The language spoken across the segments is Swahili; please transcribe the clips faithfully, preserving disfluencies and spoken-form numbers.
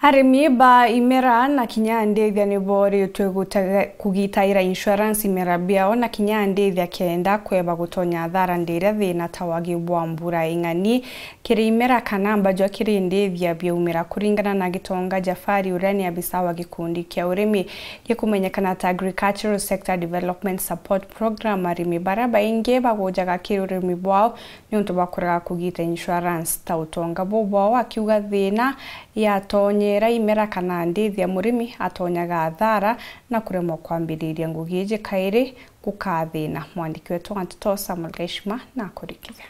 ARIMI ba IMERA na kinya ndithia ni bori kugitaira insurance IMERA B I A O na kinya ndithia kenda kweba gutonya thara ndire thina tawagi bwa mbura ing'ani kiri IMERA kanamba jo kiri ndithia biaumira kuringana na Gitonga Jafari urani abisawa gikundi kia urimi gikumenyekana ta Agricultural Sector Development Support Program ARIMI baraba inge bagojaga kiri urimi bwao ni untu bakuraga kugita insurance ta utonga bwao akiuga thina ya tonye Ra IMERA kana ndithia Mûrîmi atonyaga thara na kuremwo kwambiriria NGUGI Kîrî gukathina. Mwandiki wetu Mataro Samuel Gaishima na kurikithia.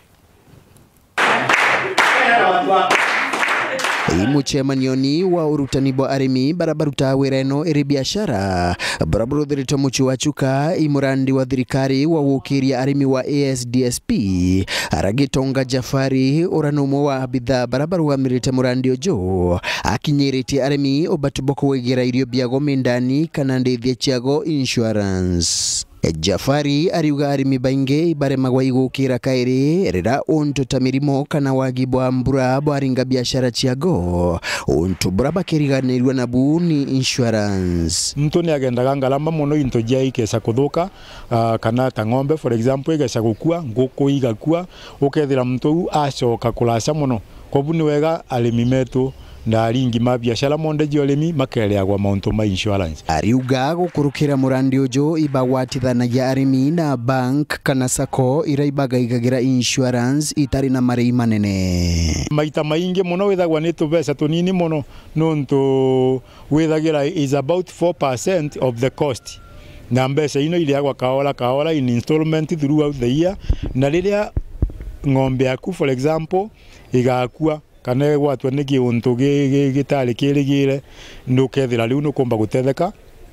Muchemanioni wa urutani bwa ARIMI barabaruta wireno iri biashara baraburudhirito muchuachuka imurandi wa thirikari wa wukiria ARIMI wa A S D S P Gitonga Jafari uranumo wa bidhaa barabarugamirite murandi ojo akinyirite ARIMI obatuboko wegera irio biago mindani kana ndithia chiago insurance. Jafari ariuga ARIMI bainge ibare magwa igukira Kîrî rira untu tamirimo kana wagibwa mbura bwaringa biashara chiago untu braba kiriganirwa na buni insurance. Mtu ni agendaga ngalama muno into jia ikesa kuthuka uh, kana ta ng'ombe for example igesa gukua nguku igakua ukethira mtu acoka kulasa muno kobu ni wega ARIMI metu na ringi ma biashara monde jiolemi makereagwa mauntu ma insurance. Ariuga gukurukira murandi ojo ibagwatithanagia ARIMI na bank kana sako iraibaga igagira insurance itari na marei manene. Maita maingi muno withagwa ni tubesa tunini muno nonto withagira is about four percent of the cost. Na mbesa ino iliagwa kaola kaola in installment throughout the year na riria ng'ombe yaku for example igakua kana watu niki untu gitari kirigire ndukethira riu nukumba gutetheka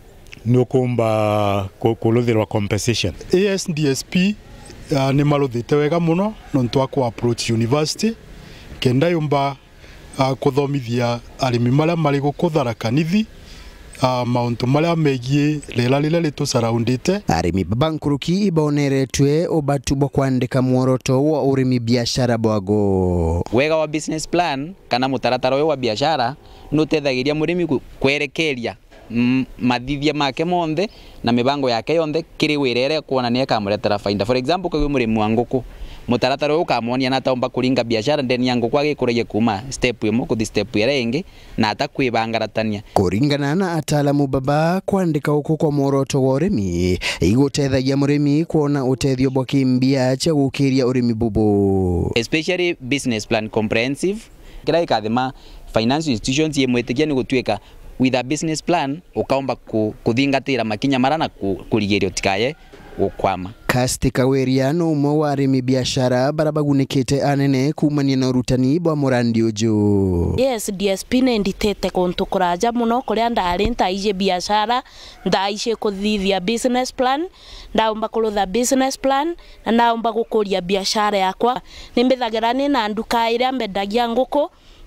nukumba kuluthirwa compensation. A S D S P uh, ni maruthite wega muno nontu akwa approach university kenda yumba uh, kuthomithia ARIMI maria mari gukuthara kanithi Uh, mauntu maria megie rera rira ritu surroundite. ARIMI babankuruki iboneretwe obatubo kwandika mworoto wa urimi biashara bwago. Wega wa business plan kana mutaratara wa biashara nutethagiria murimi kwerekeria mathithia make monthe na mibango yake yonthe kiri wirere kuona ni akamuretera faida. For example kwa murimi wa nguku mutaratara ukamonia na taomba kuringa biashara ndeni yangu kwage kureye kuma step imwe kuthi step ya rengi na atakwibangaratania kuringana na ataalamu baba kwandika uko kwa mworoto wa urimi igutethagia murimi kuona utethio bwa kimbia cha gukiria urimi bubu, especially business plan comprehensive kira ikathima financial institutions yemwetikia ni gutweka with a business plan ukaomba kuthingatira makinya marana kurigerio tikaye ukwama. Kasti Kaweria no umwe wa ARIMI biashara barabagunikite anene kumania na urutani bwa murandi ojo. Yes, D S P ne nditete kontu kuraja muno kuria ndari ntaije biashara ndaije kuthithia business plan ndaomba kulutha business plan na ndaomba gukuria biashara yakwa nimbithagira ni na nduka iria mbendagia nguku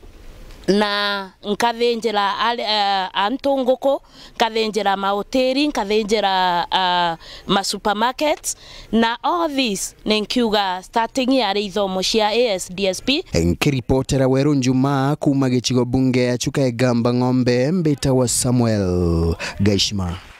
na nkathenjera uh, antu nguku nkathenjera mahoteli nkathenjera uh, ma supermarkets na all this nenkiuga starting ya ithomo cia A S D S P. Nkiripotera Weru Njuma kuma gicigo bunge ya Chuka Egamba Ng'ombe mbeta wa Samuel Gaishima.